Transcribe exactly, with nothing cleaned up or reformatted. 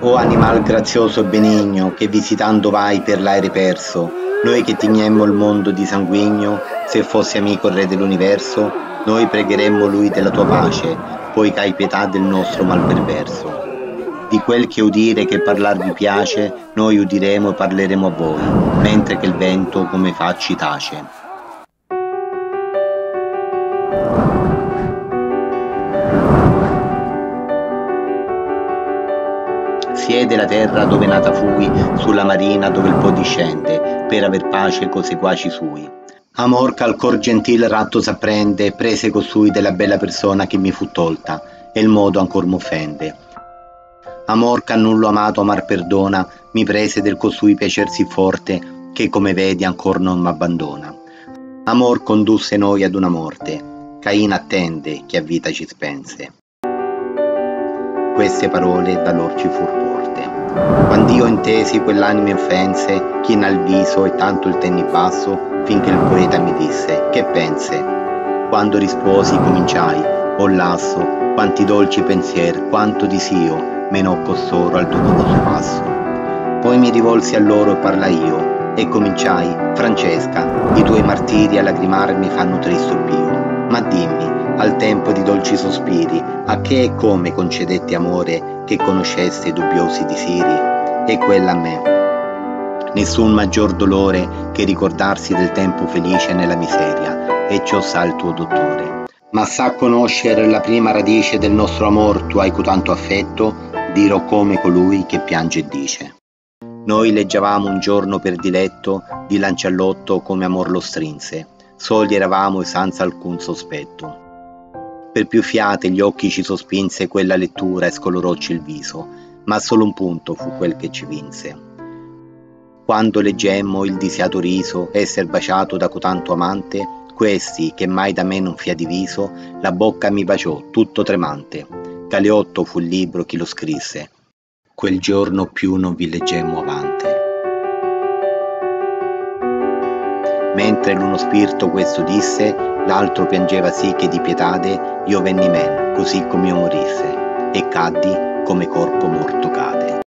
O animal grazioso e benigno, che visitando vai per l'aere perso, noi che tignemmo il mondo di sanguigno, se fosse amico il re dell'universo, noi pregheremmo lui della tua pace, poi c'hai pietà del nostro mal perverso. Di quel che udire che parlar vi piace, noi udiremo e parleremo a voi, mentre che il vento come fa ci tace. Siede la terra dove nata fui, sulla marina dove il Po discende, per aver pace co seguaci sui. Amor ch'al cor gentil ratto s'apprende, prese costui della bella persona che mi fu tolta, e il modo ancor m'offende. Amor ch'a nullo amato amar perdona, mi prese del costui piacer sì forte, che come vedi ancor non m'abbandona. Amor condusse noi ad una morte, Cain attende che a vita ci spense. Queste parole da lor ci fur porte. Quand'io intesi quell'anime offense, china il viso e tanto il tenni basso, finché il poeta mi disse: che pense? Quando risposi cominciai: o lasso, quanti dolci pensier, quanto disio, menò costoro al doloroso passo. Poi mi rivolsi a loro e parlai io, e cominciai: Francesca, i tuoi martiri a lagrimar mi fanno tristo pio, ma dimmi, al tempo di dolci sospiri, a che e come concedetti amore che conosceste i dubbiosi disiri? E quella a me. Nessun maggior dolore che ricordarsi del tempo felice nella miseria, e ciò sa il tuo dottore. Ma sa conoscere la prima radice del nostro amor tu hai cotanto affetto, dirò come colui che piange e dice. Noi leggiavamo un giorno per diletto, di lanciallotto come amor lo strinse, soli eravamo e senza alcun sospetto. Per più fiate gli occhi ci sospinse quella lettura e scolorocci il viso, ma solo un punto fu quel che ci vinse. Quando leggemmo il disiato riso esser baciato da cotanto amante, questi, che mai da me non fia diviso, la bocca mi baciò tutto tremante. Galeotto fu il libro chi lo scrisse. Quel giorno più non vi leggemmo avante. Mentre l'uno spirito questo disse, l'altro piangeva sì che di pietade io venni men, così come io morisse, e caddi come corpo morto cade.